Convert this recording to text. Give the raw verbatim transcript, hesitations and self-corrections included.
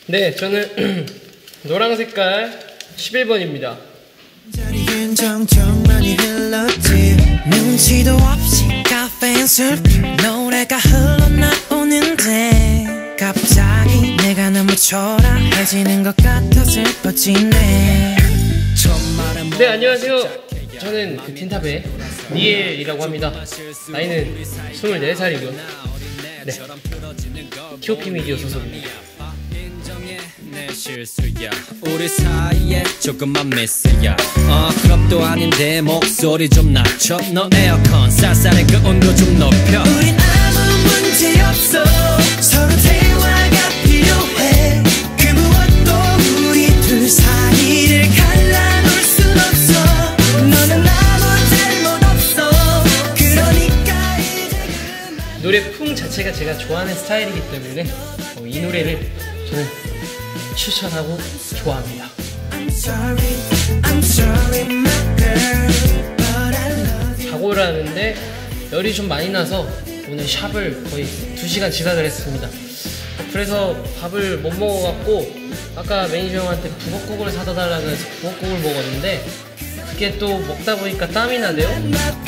네, 저는 노랑 색깔 십일 번입니다. 눈치도 없이 카페인 슬픈 노래가 흘러나오는데 갑자기 내가 너무 초라해지는 것 같아 슬퍼지네. 네, 안녕하세요. 저는 그 틴탑의 니엘이라고 합니다. 나이는 스물네 살이고요. 네, 티오피 미디어 소속입니다. 실수야 우리 사이에 조금만 미스야 어 클럽도 아닌데 목소리 좀 낮춰 너 에어컨 쌀쌀해 그 온도 좀 높여 우린 아무 문제 없어 서로 대화가 필요해 그 무엇도 우리 둘 사이를 갈라놓을 순 없어 너는 아무 잘못 없어 그러니까 이제 그만. 노래 풍 자체가 제가 좋아하는 스타일이기 때문에 어, 이 노래를 저는 추천하고 좋아합니다. I'm sorry, I'm sorry, my girl, but I love you. 자고를 하는데 열이 좀 많이 나서 오늘 샵을 거의 두 시간 지각을 했습니다. 그래서 밥을 못 먹어갖고 아까 매니저 형한테 북엇국을 사다 달라고 해서 북엇국을 먹었는데 그게 또 먹다 보니까 땀이 나네요.